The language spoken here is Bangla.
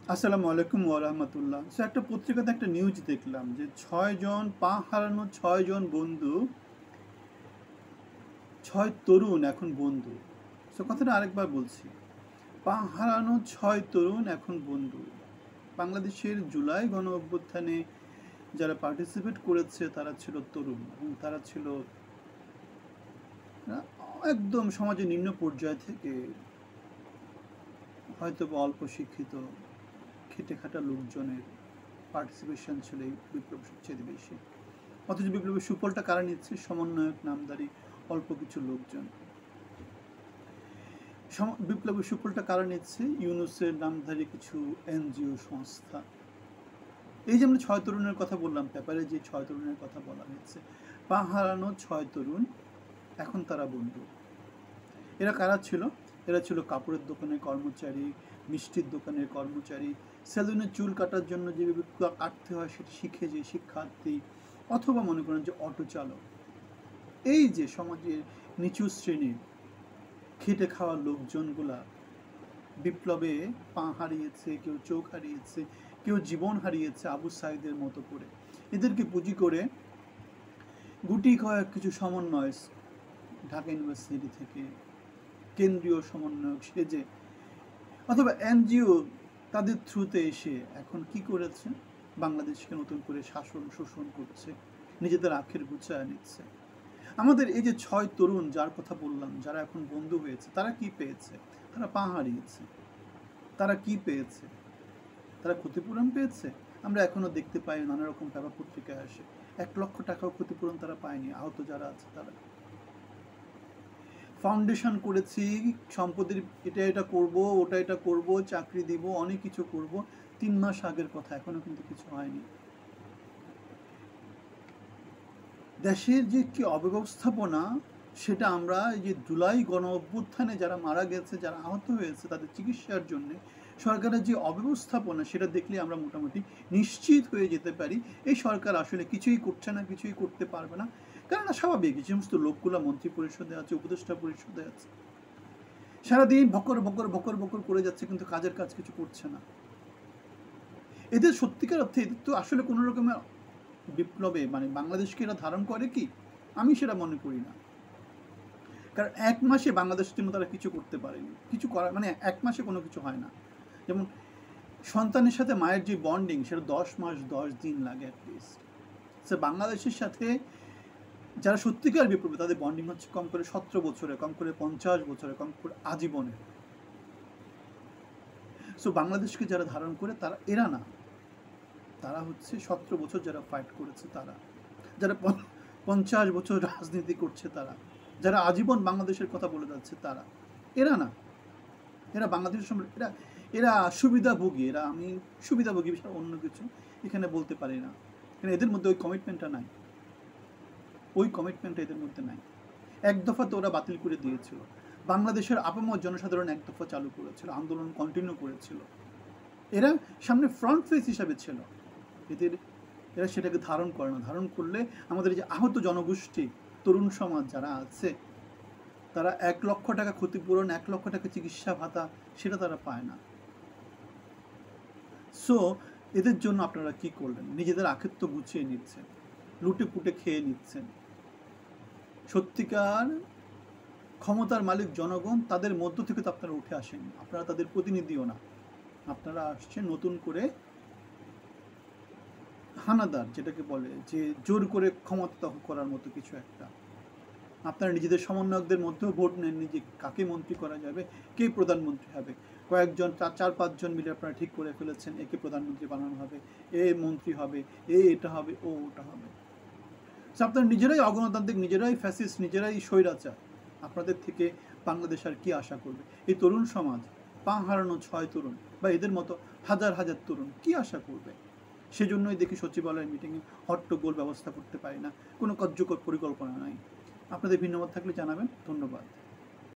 আসসালামু আলাইকুম ওয়া রাহমাতুল্লাহ। একটা পত্রিকাতে একটা নিউজ দেখলাম যে ৬ জন পা হারানো ৬ জন বন্ধু, ৬ তরুণ এখন বন্ধু। কথাটা আরেকবার বলছি। পা হারানো ৬ তরুণ এখন বন্ধু। বাংলাদেশের জুলাই গণ অভ্যুত্থানে যারা পার্টিসিপেট করেছে তারা ছিল তরুণ এবং তারা ছিল আ একদম সমাজের নিম্ন পর্যায় থেকে হয়তোবা অল্প শিক্ষিত খেটে খাটা লোকজনের পার্টিসিপেশন ছিল এই বিপ্লব সবচেয়ে বেশি। অথচ বিপ্লবের সুফলটা কারা নিচ্ছে? সমন্বয়ক নামধারী অল্প কিছু লোকজন। বিপ্লবের সুফলটা কারা নিচ্ছে? ইউনুসের নামধারী কিছু এনজিও সংস্থা। এই যে আমরা ৬ তরুণের কথা বললাম, পেপারে যে ৬ তরুণের কথা বলা হয়েছে, পা হারানো ৬ তরুণ এখন তারা বন্ধু। এরা কারা ছিল? এরা ছিল কাপড়ের দোকানের কর্মচারী, মিষ্টির দোকানের কর্মচারী, সেলুনে চুল কাটার জন্য যেভাবে কাটতে হয় সেটা শিখে যে শিক্ষার্থী, অথবা মনে করেন যে অটো চালক। এই যে সমাজের নিচু শ্রেণীর খেটে খাওয়া লোকজনগুলা বিপ্লবে পা হারিয়েছে, কেউ চোখ হারিয়েছে, কেউ জীবন হারিয়েছে আবু সাইদের মতো করে। এদেরকে পুঁজি করে গুটি কয়েক কিছু সমন্বয় ঢাকা ইউনিভার্সিটি থেকে কেন্দ্রীয় সমন্বয়ক সেজে অথবা এনজিও তাদের থ্রুতে এসে এখন কি করেছে? বাংলাদেশকে নতুন করে শাসন শোষণ করছে, নিজেদের আখের গুছায় নিচ্ছে। আমাদের এই যে ৬ তরুণ যার কথা বললাম, যারা এখন বন্ধু হয়েছে, তারা কি পেয়েছে? তারা পা হারিয়েছে। তারা কি পেয়েছে? তারা ক্ষতিপূরণ পেয়েছে? আমরা এখনো দেখতে পাই নানা রকম পেপার পত্রিকায় আসে ১,০০,০০০ টাকাও ক্ষতিপূরণ তারা পায়নি, আহত যারা আছে তারা। ফাউন্ডেশন করেছি, সম্পদের এটা করব, এটা করব, চাকরি দিব, অনেক কিছু করব। ৩ মাস আগের কথা, এখনো কিন্তু কিছু হয়নি। দেশের যে কি অব্যবস্থাপনা, সেটা আমরা এই যে জুলাই গণ অভ্যুত্থানে যারা মারা গেছে, যারা আহত হয়েছে, তাদের চিকিৎসার জন্য সরকারের যে অব্যবস্থাপনা, সেটা দেখলে আমরা মোটামুটি নিশ্চিত হয়ে যেতে পারি এই সরকার আসলে কিছুই করছে না, কিছুই করতে পারবে না। কেননা স্বাভাবিক, যে সমস্ত লোকগুলো মন্ত্রী পরিষদে আছে, উপদেষ্টা পরিষদে আছে, সারাদিন ভকর ভকর ভকর ভকর করে যাচ্ছে, কিন্তু কাজের কাজ কিছু করছে না। এদের সত্যিকার অর্থে এদের তো আসলে কোনো রকমের বিপ্লবে মানে বাংলাদেশকে এরা ধারণ করে কি? আমি সেটা মনে করি না। কারণ ১ মাসে বাংলাদেশের জন্য তারা কিছু করতে পারেনি। কিছু করার মানে ১ মাসে কোনো কিছু হয় না। যেমন সন্তানের সাথে মায়ের যে বন্ডিং, সেটা ১০ মাস ১০ দিন লাগে অ্যাটলিস্ট। বাংলাদেশের সাথে যারা সত্যিকার বিপ্লবী, তাদের বন্ডিং হচ্ছে কম করে ১৭ বছরে, কম করে ৫০ বছরে, কম করে আজীবনে। বাংলাদেশকে যারা ধারণ করে তারা এরা না, তারা হচ্ছে ১৭ বছর যারা ফাইট করেছে তারা, যারা ৫০ বছর রাজনীতি করছে তারা, যারা আজীবন বাংলাদেশের কথা বলে যাচ্ছে তারা। এরা না, এরা বাংলাদেশের সম্পর্কে এরা এরা সুবিধাভোগী। আমি সুবিধাভোগী বিষয়ে অন্য কিছু এখানে বলতে পারি না। কারণ এদের মধ্যে ওই কমিটমেন্টটা নাই, ওই কমিটমেন্টটা এদের মধ্যে নাই। এক দফা তো ওরা বাতিল করে দিয়েছিল। বাংলাদেশের আপামর জনসাধারণ এক দফা চালু করেছিল, আন্দোলন কন্টিনিউ করেছিল। এরা সামনে ফ্রন্ট ফেস হিসাবে ছিল। এরা সেটাকে ধারণ করে না। ধারণ করলে আমাদের যে আহত জনগোষ্ঠী, তরুণ সমাজ যারা আছে, তারা ১,০০,০০০ টাকা ক্ষতিপূরণ, ১,০০,০০০ টাকা চিকিৎসা ভাতা, সেটা তারা পায় না। এদের জন্য আপনারা কি করলেন? নিজেদের আখের তো গুছিয়ে নিচ্ছেন, লুটে পুটে খেয়ে নিচ্ছেন। সত্যিকার ক্ষমতার মালিক জনগণ, তাদের মধ্য থেকে তো আপনারা উঠে আসেননি। আপনারা তাদের প্রতিনিধিও না। আপনারা আসছেন নতুন করে হানাদার, যেটাকে বলে যে জোর করে ক্ষমতা দখল করার মতো কিছু একটা। আপনারা নিজেদের সমন্বয়কদের মধ্যেও ভোট নেননি যে কাকে মন্ত্রী করা যাবে, কে প্রধানমন্ত্রী হবে। কয়েকজন ৪-৫ জন মিলে আপনারা ঠিক করে ফেলেছেন একে প্রধানমন্ত্রী বানানো হবে, এ মন্ত্রী হবে, এটা হবে, ও ওটা হবে। আপনারা নিজেরাই অগণতান্ত্রিক, নিজেরাই ফ্যাসিস্ট, নিজেরাই স্বৈরাচার। আপনাদের থেকে বাংলাদেশ আর কি আশা করবে? এই তরুণ সমাজ, পা হারানো ৬ তরুণ বা এদের মতো হাজার হাজার তরুণ কি আশা করবে? সেজন্যই দেখি সচিবালয়ের মিটিংয়ে হট্টগোল ব্যবস্থা করতে পারি না, কোনো কার্যকর পরিকল্পনা নাই। আপনাদের ভিন্নমত থাকলে জানাবেন। ধন্যবাদ।